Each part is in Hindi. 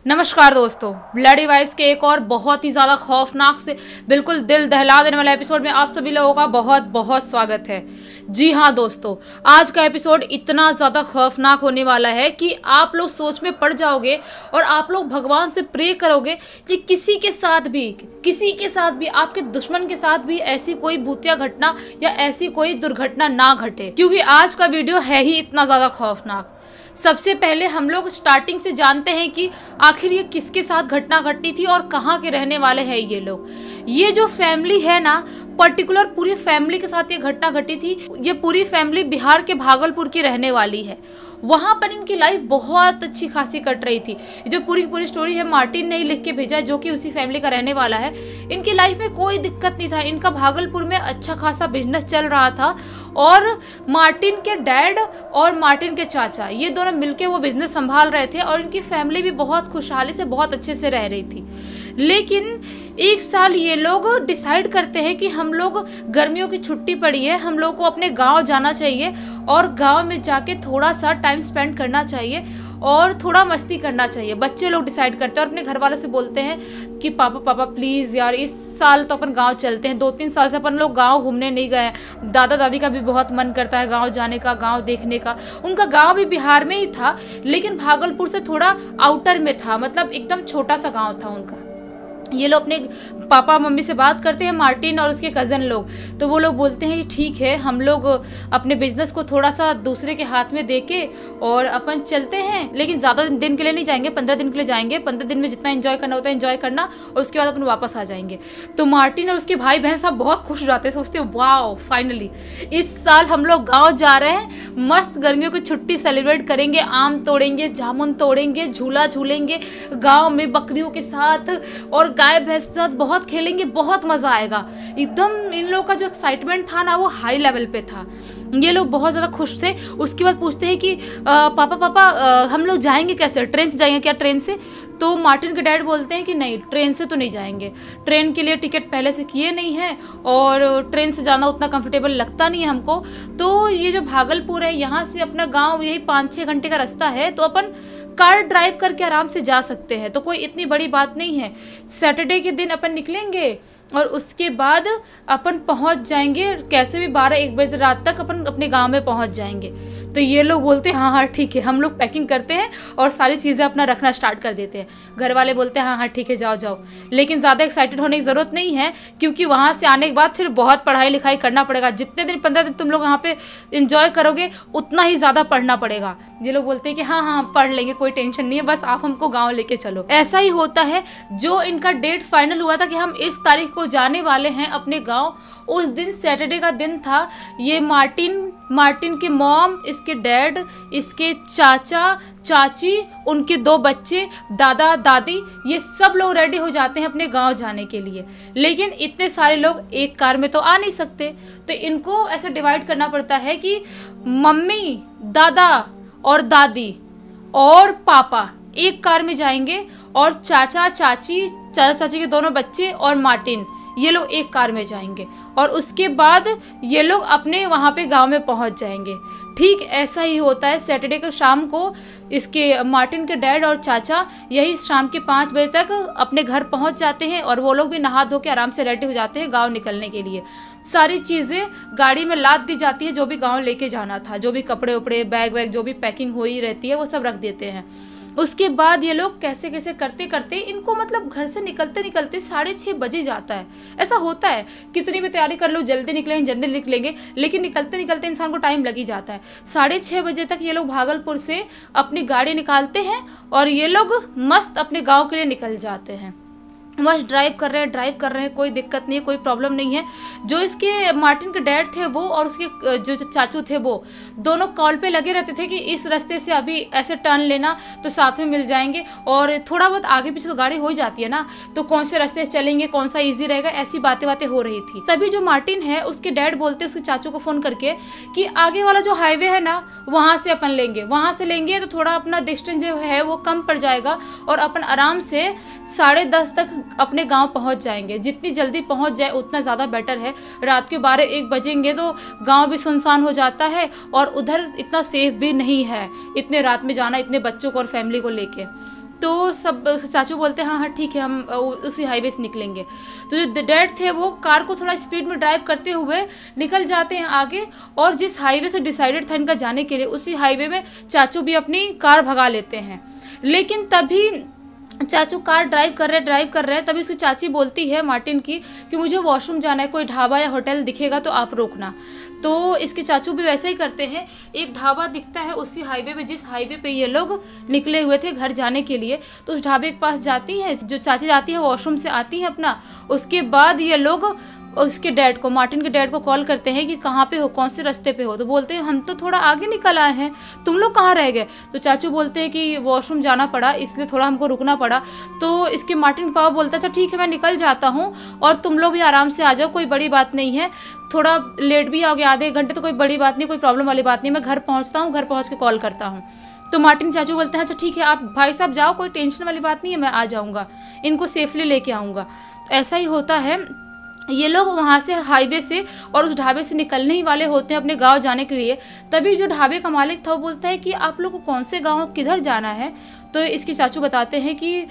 नमस्कार दोस्तों, ब्लडी वाइब्स के एक और बहुत ही ज़्यादा खौफनाक से बिल्कुल दिल दहला देने वाले एपिसोड में आप सभी लोगों का बहुत बहुत स्वागत है। जी हाँ दोस्तों, आज का एपिसोड इतना ज़्यादा खौफनाक होने वाला है कि आप लोग सोच में पड़ जाओगे और आप लोग भगवान से प्रे करोगे कि किसी के साथ भी आपके दुश्मन के साथ भी ऐसी कोई भूतिया घटना या ऐसी कोई दुर्घटना ना घटे, क्योंकि आज का वीडियो है ही इतना ज़्यादा खौफनाक। सबसे पहले हम लोग स्टार्टिंग से जानते हैं कि आखिर ये किसके साथ घटना घटी थी और कहाँ के रहने वाले हैं ये लोग। ये जो फैमिली है ना, पर्टिकुलर पूरी फैमिली के साथ ये घटना घटी थी। ये पूरी फैमिली बिहार के भागलपुर की रहने वाली है। वहाँ पर इनकी लाइफ बहुत अच्छी खासी कट रही थी। जो पूरी स्टोरी है मार्टिन ने ही लिख के भेजा है, जो कि उसी फैमिली का रहने वाला है। इनकी लाइफ में कोई दिक्कत नहीं था। इनका भागलपुर में अच्छा खासा बिजनेस चल रहा था और मार्टिन के डैड और मार्टिन के चाचा ये दोनों मिलके वो बिजनेस संभाल रहे थे और इनकी फैमिली भी बहुत खुशहाली से बहुत अच्छे से रह रही थी। लेकिन एक साल ये लोग डिसाइड करते हैं कि हम लोग गर्मियों की छुट्टी पड़ी है, हम लोग को अपने गांव जाना चाहिए और गांव में जाके थोड़ा सा टाइम स्पेंड करना चाहिए और थोड़ा मस्ती करना चाहिए। बच्चे लोग डिसाइड करते हैं और अपने घर वालों से बोलते हैं कि पापा प्लीज़ यार इस साल तो अपन गांव चलते हैं। 2-3 साल से अपन लोग गांव घूमने नहीं गए हैं। दादा दादी का भी बहुत मन करता है गांव जाने का, गांव देखने का। उनका गांव भी बिहार में ही था, लेकिन भागलपुर से थोड़ा आउटर में था, मतलब एकदम छोटा सा गाँव था उनका। ये लोग अपने पापा मम्मी से बात करते हैं, मार्टिन और उसके कज़न लोग। तो वो लोग बोलते हैं कि ठीक है, हम लोग अपने बिजनेस को थोड़ा सा दूसरे के हाथ में देके और अपन चलते हैं, लेकिन ज़्यादा दिन के लिए नहीं जाएंगे, 15 दिन के लिए जाएंगे। 15 दिन में जितना एंजॉय करना होता है एंजॉय करना और उसके बाद अपन वापस आ जाएंगे। तो मार्टिन और उसके भाई बहन सब बहुत खुश हो जाते हैं, सोचते हैं वाओ फाइनली इस साल हम लोग गाँव जा रहे हैं, मस्त गर्मियों की छुट्टी सेलिब्रेट करेंगे, आम तोड़ेंगे, जामुन तोड़ेंगे, झूला झूलेंगे गाँव में बकरियों के साथ और गाय भैंस के साथ बहुत खेलेंगे, बहुत मजा आएगा। एकदम इन लोगों का जो एक्साइटमेंट था ना वो हाई लेवल पे था। ये लोग बहुत ज़्यादा खुश थे। उसके बाद पूछते हैं कि पापा हम लोग जाएंगे कैसे, ट्रेन से जाएंगे क्या, ट्रेन से? तो मार्टिन के डैड बोलते हैं कि नहीं, ट्रेन से तो नहीं जाएंगे, ट्रेन के लिए टिकट पहले से किए नहीं है और ट्रेन से जाना उतना कंफर्टेबल लगता नहीं है हमको। तो ये जो भागलपुर है यहाँ से अपना गाँव यही 5-6 घंटे का रास्ता है, तो अपन कार ड्राइव करके आराम से जा सकते हैं, तो कोई इतनी बड़ी बात नहीं है। सैटरडे के दिन अपन निकलेंगे और उसके बाद अपन पहुंच जाएंगे कैसे भी 12-1 बजे रात तक अपन अपने गांव में पहुंच जाएंगे। तो ये लोग बोलते हैं हाँ ठीक है। हम लोग पैकिंग करते हैं और सारी चीज़ें अपना रखना स्टार्ट कर देते हैं। घर वाले बोलते हैं हाँ ठीक है जाओ। लेकिन ज़्यादा एक्साइटेड होने की ज़रूरत नहीं है, क्योंकि वहाँ से आने के बाद फिर बहुत पढ़ाई लिखाई करना पड़ेगा। जितने दिन 15 दिन तुम लोग वहाँ पे इंजॉय करोगे उतना ही ज़्यादा पढ़ना पड़ेगा। ये लोग बोलते हैं कि हाँ पढ़ लेंगे, कोई टेंशन नहीं है, बस आप हमको गाँव लेके चलो। ऐसा ही होता है। जो इनका डेट फाइनल हुआ था कि हम इस तारीख को जाने वाले हैं अपने गाँव, उस दिन सैटरडे का दिन था। ये मार्टिन के मॉम, इसके डैड, इसके चाचा चाची, उनके 2 बच्चे, दादा दादी, ये सब लोग रेडी हो जाते हैं अपने गांव जाने के लिए। लेकिन इतने सारे लोग एक कार में तो आ नहीं सकते, तो इनको ऐसे डिवाइड करना पड़ता है कि मम्मी, दादा और दादी और पापा एक कार में जाएंगे और चाचा चाची के दोनों बच्चे और मार्टिन ये लोग एक कार में जाएंगे और उसके बाद ये लोग अपने वहाँ पे गांव में पहुँच जाएंगे। ठीक ऐसा ही होता है। सैटरडे को शाम को इसके मार्टिन के डैड और चाचा यही शाम के 5 बजे तक अपने घर पहुँच जाते हैं और वो लोग भी नहा धो के आराम से रेडी हो जाते हैं गाँव निकलने के लिए। सारी चीज़ें गाड़ी में लाद दी जाती है, जो भी गाँव लेके जाना था, जो भी कपड़े उपड़े बैग वैग जो भी पैकिंग हो ही रहती है वो सब रख देते हैं। उसके बाद ये लोग कैसे करते करते इनको मतलब घर से निकलते 6:30 बजे जाता है। ऐसा होता है, कितनी भी तैयारी कर लो जल्दी निकलेंगे, लेकिन निकलते इंसान को टाइम लग ही जाता है। 6:30 बजे तक ये लोग भागलपुर से अपनी गाड़ी निकालते हैं और ये लोग मस्त अपने गाँव के लिए निकल जाते हैं। मस्त ड्राइव कर रहे हैं, कोई दिक्कत नहीं है, कोई प्रॉब्लम नहीं है। जो इसके मार्टिन के डैड थे वो और उसके जो चाचू थे वो दोनों कॉल पे लगे रहते थे कि इस रास्ते से अभी ऐसे टर्न लेना तो साथ में मिल जाएंगे, और थोड़ा बहुत आगे पीछे तो गाड़ी हो ही जाती है ना, तो कौन से रास्ते से चलेंगे, कौन सा ईजी रहेगा, ऐसी बातें हो रही थी। तभी जो मार्टिन है उसके डैड बोलते हैं उसके चाचू को फ़ोन करके कि आगे वाला जो हाईवे है ना वहाँ से अपन लेंगे, वहाँ से लेंगे तो थोड़ा अपना डिस्टेंस जो है वो कम पड़ जाएगा और अपन आराम से 10:30 तक अपने गांव पहुंच जाएंगे। जितनी जल्दी पहुंच जाए उतना ज़्यादा बेटर है। रात के 12-1 बजेंगे तो गांव भी सुनसान हो जाता है और उधर इतना सेफ भी नहीं है इतने रात में जाना, इतने बच्चों को और फैमिली को लेके। तो सब चाचू बोलते हैं हाँ हाँ ठीक है, हम उसी हाईवे से निकलेंगे। तो जो डैड थे वो कार को थोड़ा स्पीड में ड्राइव करते हुए निकल जाते हैं आगे, और जिस हाईवे से डिसाइडेड था इनका जाने के लिए उसी हाईवे में चाचू भी अपनी कार भगा लेते हैं। लेकिन तभी चाचू कार ड्राइव कर रहे हैं, तभी उसकी चाची बोलती है मार्टिन की कि मुझे वॉशरूम जाना है, कोई ढाबा या होटल दिखेगा तो आप रोकना। तो इसके चाचू भी वैसे ही करते हैं। एक ढाबा दिखता है उसी हाईवे पे जिस हाईवे पे ये लोग निकले हुए थे घर जाने के लिए। तो उस ढाबे के पास जाती है, जो चाची जाती है वॉशरूम से आती है अपना, उसके बाद ये लोग उसके डैड को, मार्टिन के डैड को कॉल करते हैं कि कहाँ पे हो, कौन से रास्ते पे हो। तो बोलते हैं हम तो थोड़ा आगे निकल आए हैं, तुम लोग कहाँ रह गए। तो चाचू बोलते हैं कि वॉशरूम जाना पड़ा इसलिए थोड़ा हमको रुकना पड़ा। तो इसके मार्टिन पापा बोलता है अच्छा ठीक है मैं निकल जाता हूँ और तुम लोग भी आराम से आ जाओ, कोई बड़ी बात नहीं है, थोड़ा लेट भी आओगे आधे घंटे तो कोई बड़ी बात नहीं, कोई प्रॉब्लम वाली बात नहीं, मैं घर पहुँचता हूँ, घर पहुँच के कॉल करता हूँ। तो मार्टिन चाचू बोलते हैं अच्छा ठीक है आप भाई साहब जाओ, कोई टेंशन वाली बात नहीं है, मैं आ जाऊँगा, इनको सेफली लेके आऊँगा। ऐसा ही होता है। ये लोग वहाँ से हाईवे से और उस ढाबे से निकलने ही वाले होते हैं अपने गांव जाने के लिए। तभी जो ढाबे का मालिक था वो बोलता है कि आप लोग को कौन से गांव किधर जाना है। तो इसके चाचू बताते हैं कि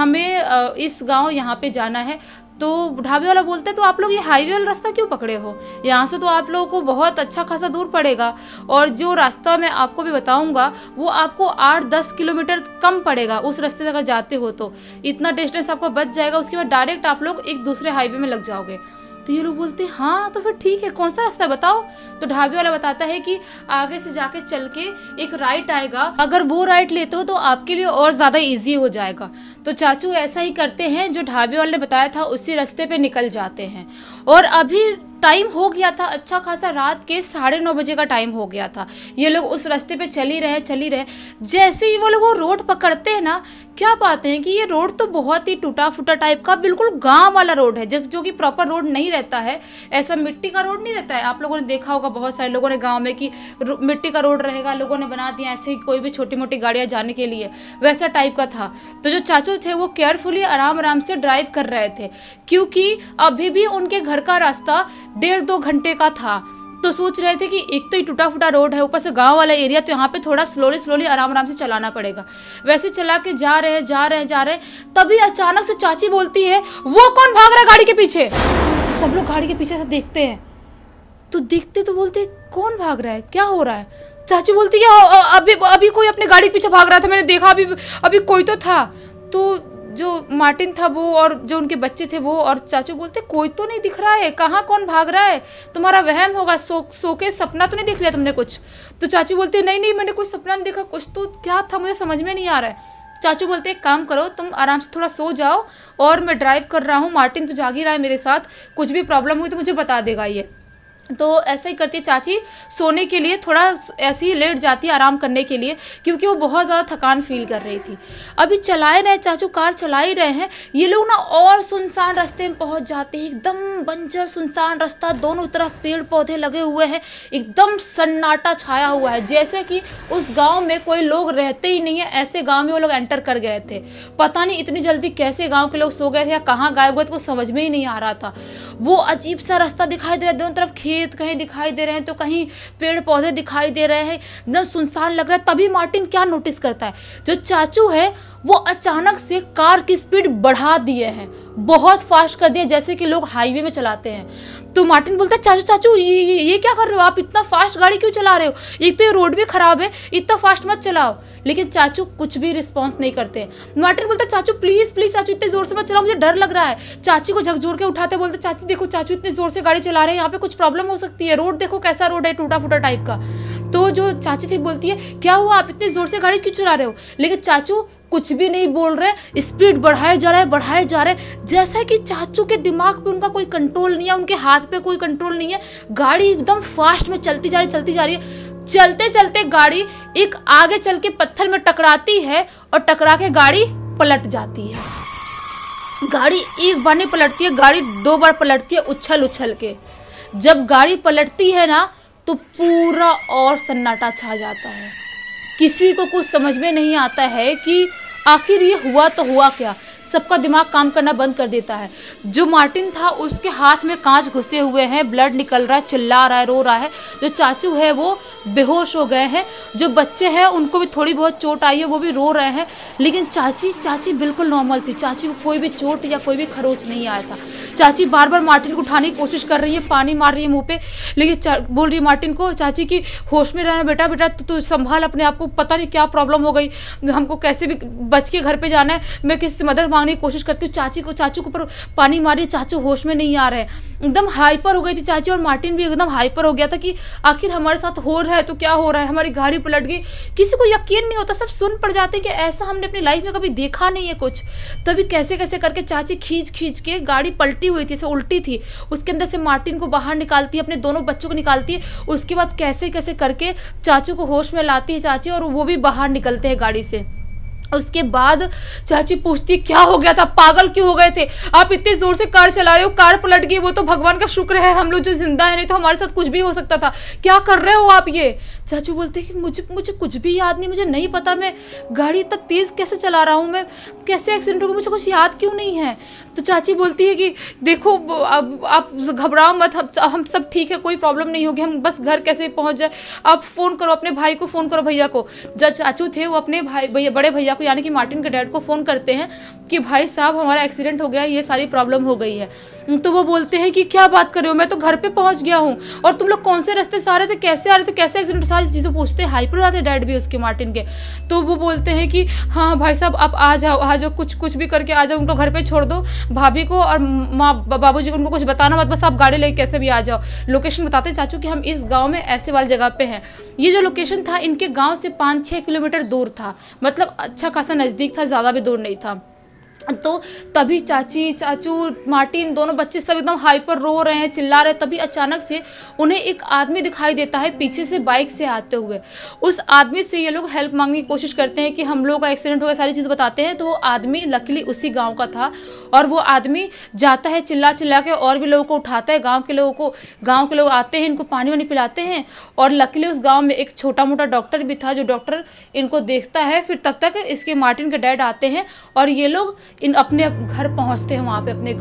हमें इस गांव यहाँ पे जाना है। तो ढाबे वाला बोलता है तो आप लोग ये हाईवे वाला रास्ता क्यों पकड़े हो, यहाँ से तो आप लोगों को बहुत अच्छा खासा दूर पड़ेगा, और जो रास्ता मैं आपको भी बताऊंगा वो आपको 8-10 किलोमीटर कम पड़ेगा उस रास्ते से अगर जाते हो तो इतना डिस्टेंस आपको बच जाएगा, उसके बाद डायरेक्ट आप लोग एक दूसरे हाईवे में लग जाओगे। तो ये लोग बोलते हैं हाँ तो फिर ठीक है, कौन सा रास्ता बताओ। तो ढाबे वाला बताता है कि आगे से जाके चल के एक राइट आएगा, अगर वो राइट लेते हो तो आपके लिए और ज़्यादा इजी हो जाएगा। तो चाचू ऐसा ही करते हैं, जो ढाबे वाले ने बताया था उसी रास्ते पे निकल जाते हैं। और अभी टाइम हो गया था अच्छा खासा, रात के 9:30 बजे का टाइम हो गया था। ये लोग उस रास्ते पे चल ही रहे। जैसे ही वो लोग वो रोड पकड़ते हैं ना, क्या पाते हैं कि ये रोड तो बहुत ही टूटा फूटा टाइप का बिल्कुल गांव वाला रोड है, जो कि प्रॉपर रोड नहीं रहता है, ऐसा मिट्टी का रोड नहीं रहता है। आप लोगों ने देखा होगा बहुत सारे लोगों ने गांव में कि मिट्टी का रोड रहेगा, लोगों ने बना दिया ऐसे ही कोई भी छोटी मोटी गाड़ियां जाने के लिए, वैसा टाइप का था। तो जो चाचू थे वो केयरफुली आराम से ड्राइव कर रहे थे, क्योंकि अभी भी उनके घर का रास्ता 1.5-2 घंटे का था। तो सोच रहे थे कि एक तो ही टूटा फूटा रोड है, ऊपर से गांव वाला एरिया, तो यहाँ पे थोड़ा स्लोली आराम से चलाना पड़ेगा। वैसे चला के जा रहे हैं, तभी अचानक से चाची बोलती है वो कौन भाग रहा है गाड़ी के पीछे। तो सब लोग गाड़ी के पीछे से देखते हैं, तो देखते तो बोलते कौन भाग रहा है, क्या हो रहा है। चाची बोलती है अभी कोई अपने गाड़ी के पीछे भाग रहा था, मैंने देखा अभी कोई तो था। तो जो मार्टिन था वो और जो उनके बच्चे थे वो और चाचू बोलते कोई तो नहीं दिख रहा है, कहाँ कौन भाग रहा है, तुम्हारा वहम होगा, सो के सपना तो नहीं देख लिया तुमने कुछ। तो चाची बोलती है नहीं मैंने कोई सपना नहीं देखा, कुछ तो क्या था मुझे समझ में नहीं आ रहा है। चाचू बोलते एक काम करो, तुम आराम से थोड़ा सो जाओ और मैं ड्राइव कर रहा हूँ, मार्टिन तो जाग ही रहा है मेरे साथ, कुछ भी प्रॉब्लम हुई तो मुझे बता देगा ये। तो ऐसा ही करती है चाची, सोने के लिए थोड़ा ऐसे ही लेट जाती है आराम करने के लिए, क्योंकि वो बहुत ज़्यादा थकान फील कर रही थी। अभी चलाए रहे चाचू, कार चला ही रहे हैं, ये लोग ना और सुनसान रास्ते में पहुंच जाते हैं। एकदम बंजर सुनसान रास्ता, दोनों तरफ पेड़ पौधे लगे हुए हैं, एकदम सन्नाटा छाया हुआ है, जैसे कि उस गाँव में कोई लोग रहते ही नहीं है। ऐसे गाँव में वो लोग एंटर कर गए थे, पता नहीं इतनी जल्दी कैसे गाँव के लोग सो गए थे या कहाँ गायब हुए थे, वो समझ में ही नहीं आ रहा था। वो अजीब सा रास्ता दिखाई दे रहा है, दोनों तरफ खेत कहीं दिखाई दे रहे हैं तो कहीं पेड़ पौधे दिखाई दे रहे हैं, एकदम सुनसान लग रहा है। तभी मार्टिन क्या नोटिस करता है, जो चाचू है वो अचानक से कार की स्पीड बढ़ा दिए हैं, बहुत फास्ट कर दिया, जैसे कि लोग हाईवे में चलाते हैं। तो मार्टिन बोलता है चाचू ये क्या कर रहे हो, आप इतना फास्ट गाड़ी क्यों चला रहे हो, एक तो ये रोड भी खराब है, इतना फास्ट मत चलाओ। लेकिन चाचू कुछ भी रिस्पॉन्स नहीं करते। मार्टिन बोलता है चाचू प्लीज चाचू इतने जोर से मत चलाओ, मुझे डर लग रहा है। चाची को झकझोर के उठाते, बोलते चाची देखो चाचू इतने जोर से गाड़ी चला रहे हैं, यहाँ पे कुछ प्रॉब्लम हो सकती है, रोड देखो कैसा रोड है, टूटा फूटा टाइप का। तो जो चाची थी बोलती है क्या हुआ, आप इतने जोर से गाड़ी क्यों चला रहे हो। लेकिन चाचू कुछ भी नहीं बोल रहे, स्पीड बढ़ाए जा रहे, जैसा कि चाचू के दिमाग पे उनका कोई कंट्रोल नहीं है, उनके हाथ पे कोई कंट्रोल नहीं है। गाड़ी एकदम फास्ट में चलती जा रही है। चलते चलते गाड़ी एक आगे चल के पत्थर में टकराती है और टकरा के गाड़ी पलट जाती है। गाड़ी एक बार नहीं पलटती है, गाड़ी 2 बार पलटती है उछल के। जब गाड़ी पलटती है ना तो पूरा और सन्नाटा छा जाता है, किसी को कुछ समझ में नहीं आता है कि आखिर ये हुआ तो हुआ क्या। सबका दिमाग काम करना बंद कर देता है। जो मार्टिन था उसके हाथ में कांच घुसे हुए हैं, ब्लड निकल रहा है, चिल्ला रहा है, रो रहा है। जो चाचू है वो बेहोश हो गए हैं। जो बच्चे हैं उनको भी थोड़ी बहुत चोट आई है, वो भी रो रहे हैं। लेकिन चाची बिल्कुल नॉर्मल थी। चाची को कोई भी चोट या कोई भी खरोच नहीं आया था। चाची बार बार मार्टिन को उठाने की कोशिश कर रही है, पानी मार रही है मुंह पे, लेकिन बोल रही है मार्टिन को, चाची की होश में रहना बेटा, बेटा तू संभाल अपने आप को, पता नहीं क्या प्रॉब्लम हो गई, हमको कैसे भी बच के घर पे जाना है। मैं किसी से मदद मांगने की कोशिश करती हूँ। चाचू के ऊपर पानी मारी, चाचू होश में नहीं आ रहे हैं। एकदम हाइपर हो गई थी चाची, और मार्टिन भी एकदम हाइपर हो गया था कि आखिर हमारे साथ हो रहा है तो क्या हो रहा है, हमारी गाड़ी पलट गई। किसी को यकीन नहीं होता, सब सुन पड़ जाते कि ऐसा हमने अपनी लाइफ में कभी देखा नहीं है कुछ। तभी कैसे कैसे करके चाची खींच के, गाड़ी पलटी हुई थी, उल्टी थी, उसके अंदर से मार्टिन को बाहर निकालती है, अपने दोनों बच्चों को निकालती है। उसके बाद कैसे कैसे करके चाचू को होश में लाती है चाची, और वो भी बाहर निकलते हैं गाड़ी से। उसके बाद चाची पूछती क्या हो गया था, पागल क्यों हो गए थे आप, इतनी जोर से कार चला रहे हो, कार पलट गई, वो तो भगवान का शुक्र है हम लोग जो जिंदा है, नहीं तो हमारे साथ कुछ भी हो सकता था, क्या कर रहे हो आप ये। चाचू बोलते कि मुझे कुछ भी याद नहीं, मुझे नहीं पता मैं गाड़ी इतना तेज कैसे चला रहा हूँ, मैं कैसे एक्सीडेंट हो गया, मुझे कुछ याद क्यों नहीं है। तो चाची बोलती है कि देखो आप घबराओ मत, हम सब ठीक है, कोई प्रॉब्लम नहीं होगी, हम बस घर कैसे पहुंच जाए, आप फ़ोन करो अपने भाई को, फ़ोन करो भैया को। जब चाचू थे वो अपने बड़े भैया को यानी कि मार्टिन के डैड को फ़ोन करते हैं कि भाई साहब हमारा एक्सीडेंट हो गया, ये सारी प्रॉब्लम हो गई है। तो वो बोलते हैं कि क्या बात कर रहे हो, मैं तो घर पे पहुंच गया हूँ, और तुम लोग कौन से रास्ते से आ रहे थे, कैसे आ रहे थे, कैसे एक्सीडेंट, सारी चीज़ें पूछते हैं। हाइपर जाते डैड भी उसके मार्टिन के। तो वो बोलते हैं कि हाँ भाई साहब आप आ जाओ, कुछ भी करके आ जाओ, उनको घर पे छोड़ दो, भाभी को और माँ बाबूजी को उनको कुछ बताना मत, बस आप गाड़ी लेके कैसे भी आ जाओ। लोकेशन बताते चाचू कि हम इस गाँव में ऐसे वाली जगह पे हैं। ये जो लोकेशन था इनके गाँव से 5-6 किलोमीटर दूर था, मतलब अच्छा खासा नज़दीक था, ज़्यादा भी दूर नहीं था। तो तभी चाचू मार्टिन दोनों बच्चे सब एकदम हाइपर रो रहे हैं, चिल्ला रहे हैं। तभी अचानक से उन्हें एक आदमी दिखाई देता है पीछे से बाइक से आते हुए। उस आदमी से ये लोग हेल्प मांगने की कोशिश करते हैं कि हम लोग का एक्सीडेंट हो गया, सारी चीज़ बताते हैं। तो वो आदमी लकीली उसी गांव का था, और वो आदमी जाता है चिल्ला के और भी लोगों को उठाता है, गाँव के लोग आते हैं, इनको पानी वानी पिलाते हैं। और लकीली उस गाँव में एक छोटा मोटा डॉक्टर भी था, जो डॉक्टर इनको देखता है। फिर तब तक इसके मार्टिन के डैड आते हैं, और ये लोग अपने घर पहुंचते हैं। वहाँ पे अपने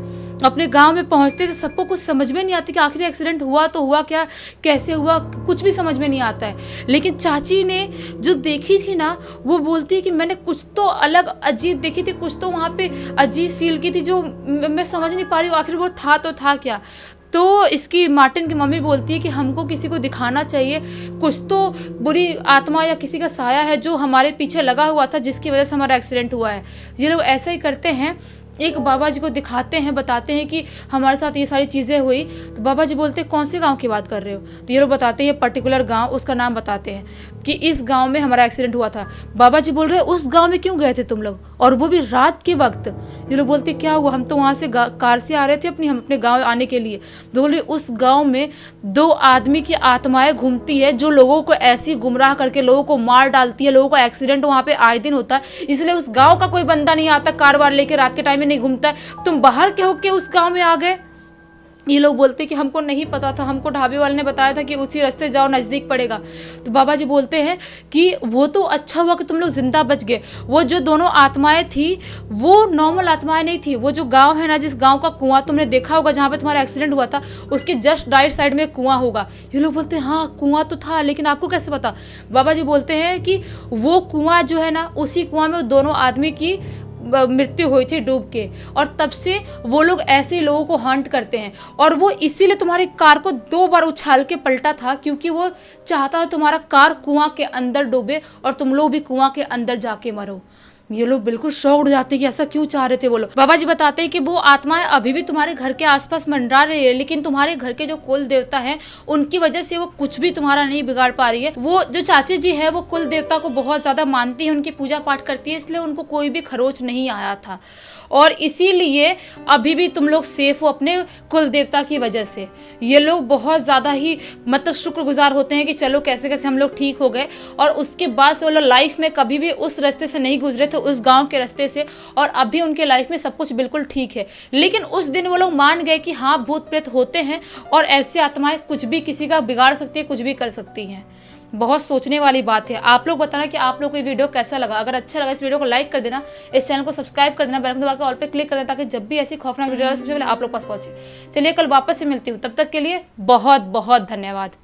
गांव में पहुंचते तो सबको कुछ समझ में नहीं आती कि आखिर एक्सीडेंट हुआ तो हुआ क्या, कैसे हुआ, कुछ भी समझ में नहीं आता है। लेकिन चाची ने जो देखी थी ना, वो बोलती है कि मैंने कुछ तो अलग अजीब देखी थी, कुछ तो वहाँ पे अजीब फील की थी, जो मैं समझ नहीं पा रही हूँ आखिर वो था क्या। तो इसकी मार्टिन की मम्मी बोलती है कि हमको किसी को दिखाना चाहिए, कुछ तो बुरी आत्मा या किसी का साया है जो हमारे पीछे लगा हुआ था, जिसकी वजह से हमारा एक्सीडेंट हुआ है। ये लोग ऐसा ही करते हैं, एक बाबा जी को दिखाते हैं, बताते हैं कि हमारे साथ ये सारी चीज़ें हुई। तो बाबा जी बोलते हैं कौन से गांव की बात कर रहे हो। तो ये लोग बताते हैं ये पर्टिकुलर गांव, उसका नाम बताते हैं कि इस गांव में हमारा एक्सीडेंट हुआ था। बाबा जी बोल रहे हैं उस गांव में क्यों गए थे तुम लोग, और वो भी रात के वक्त। ये लोग बोलते क्या हुआ, हम तो वहाँ से कार से आ रहे थे हम अपने गाँव आने के लिए। तो बोल रहे उस गाँव में 2 आदमी की आत्माएं घूमती है, जो लोगों को ऐसी गुमराह करके लोगों को मार डालती है। लोगों का एक्सीडेंट वहाँ पे आए दिन होता है, इसलिए उस गाँव का कोई बंदा नहीं आता कार वार लेके रात के टाइम नहीं घूमता है। तुम बाहर के होके उस गांव में आ गए। ये लोग बोलते कि हमको नहीं पता था, हमको ढाबे वाले ने बताया था कि उसी रास्ते जाओ, नज़दीक पड़ेगा। तो बाबा जी बोलते हैं कि वो तो अच्छा हुआ कि तुम लोग जिंदा बच गए। वो जो दोनों आत्माएं थी वो नॉर्मल आत्माएं नहीं थी। वो जो गांव है ना, जिस गांव का कुआं तुमने देखा होगा जहाँ पे तुम्हारा एक्सीडेंट हुआ था, उसके जस्ट राइट साइड में कुआं होगा। ये लोग बोलते हैं हाँ कुआं तो था, लेकिन आपको कैसे पता। बाबा जी बोलते हैं कि वो कुआं जो है ना, उसी कुआं में दोनों आदमी की मृत्यु हुई थी डूब के, और तब से वो लोग ऐसे लोगों को हंट करते हैं। और वो इसीलिए तुम्हारी कार को 2 बार उछाल के पलटा था, क्योंकि वो चाहता है तुम्हारा कार कुआं के अंदर डूबे और तुम लोग भी कुआं के अंदर जाके मरो। ये लोग बिल्कुल शॉक्ड हो जाते हैं कि ऐसा क्यों चाह रहे थे वो लोग। बाबा जी बताते हैं कि वो आत्माएं अभी भी तुम्हारे घर के आसपास मंडरा रही है, लेकिन तुम्हारे घर के जो कुल देवता हैं उनकी वजह से वो कुछ भी तुम्हारा नहीं बिगाड़ पा रही है। वो जो चाची जी है वो कुल देवता को बहुत ज्यादा मानती है, उनकी पूजा पाठ करती है, इसलिए उनको कोई भी खरोच नहीं आया था, और इसीलिए अभी भी तुम लोग सेफ हो अपने कुल देवता की वजह से। ये लोग बहुत ज़्यादा ही मतलब शुक्रगुजार होते हैं कि चलो कैसे कैसे हम लोग ठीक हो गए। और उसके बाद से वो लोग लाइफ में कभी भी उस रास्ते से नहीं गुजरे थे, उस गांव के रास्ते से, और अभी उनके लाइफ में सब कुछ बिल्कुल ठीक है। लेकिन उस दिन वो लोग मान गए कि हाँ भूत प्रेत होते हैं और ऐसी आत्माएं कुछ भी किसी का बिगाड़ सकती है, कुछ भी कर सकती हैं। बहुत सोचने वाली बात है। आप लोग बताना कि आप लोग को ये वीडियो कैसा लगा। अगर अच्छा लगा इस वीडियो को लाइक कर देना, इस चैनल को सब्सक्राइब कर देना, बेल आइकन दबा के ऑल पे क्लिक कर देना, ताकि जब भी ऐसी खौफनाक वीडियो सबसे पहले आप लोग पास पहुंचे। चलिए कल वापस से मिलती हूँ, तब तक के लिए बहुत बहुत धन्यवाद।